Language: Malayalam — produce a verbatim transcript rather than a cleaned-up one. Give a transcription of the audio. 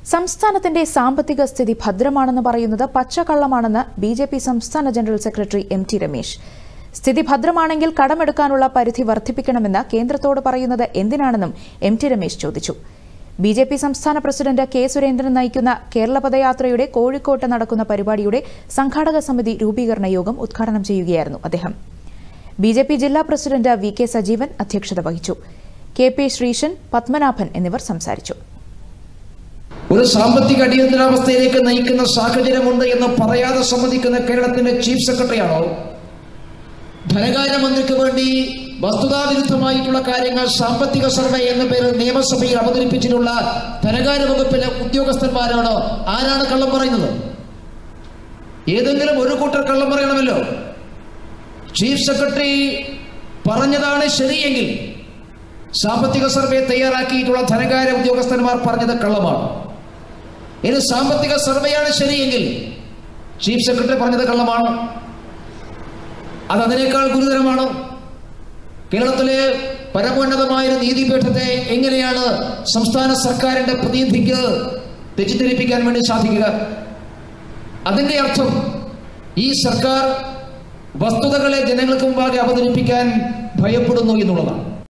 സംസ്ഥാനത്തിന്റെ സാമ്പത്തിക സ്ഥിതി ഭദ്രമാണെന്ന് പറയുന്നത് പച്ചക്കള്ളമാണെന്ന് ബി ജെ പി സംസ്ഥാന general secretary M T Ramesh. സ്ഥിതി ഭദ്രമാണെങ്കിൽ കടമെടുക്കാനുള്ള പരിധി വർദ്ധിപ്പിക്കണമെന്ന് കേന്ദ്രത്തോട് പറയുന്നത് എന്തിനാണെന്നും എം ടി രമേശ് ചോദിച്ചു. ബി ജെ പി സംസ്ഥാന പ്രസിഡന്റ് കെ സുരേന്ദ്രൻ നയിക്കുന്ന കേരള പദയാത്രയുടെ കോഴിക്കോട്ട് നടക്കുന്ന പരിപാടിയുടെ സംഘാടക സമിതി രൂപീകരണ യോഗം ഉദ്ഘാടനം ചെയ്യുകയായിരുന്നു അദ്ദേഹം. ബി ജെ പി ജില്ലാ പ്രസിഡന്റ് വി കെ സജീവൻ അധ്യക്ഷത വഹിച്ചു. കെ പി ശ്രീശൻ, പത്മനാഭൻ എന്നിവർ സംസാരിച്ചു. ഒരു സാമ്പത്തിക അടിയന്തരാവസ്ഥയിലേക്ക് നയിക്കുന്ന സാഹചര്യമുണ്ട് എന്ന് പറയാതെ സമ്മതിക്കുന്ന കേരളത്തിന്റെ ചീഫ് സെക്രട്ടറിയാണോ ധനകാര്യമന്ത്രിക്ക് വേണ്ടി വസ്തുതാവിരുദ്ധമായിട്ടുള്ള കാര്യങ്ങൾ സാമ്പത്തിക സർവേ എന്ന പേരിൽ നിയമസഭയിൽ അവതരിപ്പിച്ചിട്ടുള്ള ധനകാര്യ വകുപ്പിലെ ഉദ്യോഗസ്ഥന്മാരാണോ? ആരാണ് കള്ളം പറയുന്നത്? ഏതെങ്കിലും ഒരു കൂട്ടർ കള്ളം പറയണമല്ലോ. ചീഫ് സെക്രട്ടറി പറഞ്ഞതാണ് ശരിയെങ്കിൽ സാമ്പത്തിക സർവേ തയ്യാറാക്കിയിട്ടുള്ള ധനകാര്യ ഉദ്യോഗസ്ഥന്മാർ പറഞ്ഞത് കള്ളമാണ്. ഇത് സാമ്പത്തിക സർവേയാണ് ശരിയെങ്കിൽ ചീഫ് സെക്രട്ടറി പറഞ്ഞത് കള്ളമാണ്. അത് അതിനേക്കാൾ ഗുരുതരമാണ്. കേരളത്തിലെ പരമോന്നതമായൊരു നീതിപീഠത്തെ എങ്ങനെയാണ് സംസ്ഥാന സർക്കാരിന്റെ പ്രതിനിധിക്ക് തെറ്റിദ്ധരിപ്പിക്കാൻ വേണ്ടി സാധിക്കുക? അതിന്റെ അർത്ഥം ഈ സർക്കാർ വസ്തുതകളെ ജനങ്ങൾക്ക് മുമ്പാകെ അവതരിപ്പിക്കാൻ ഭയപ്പെടുന്നു എന്നുള്ളതാണ്.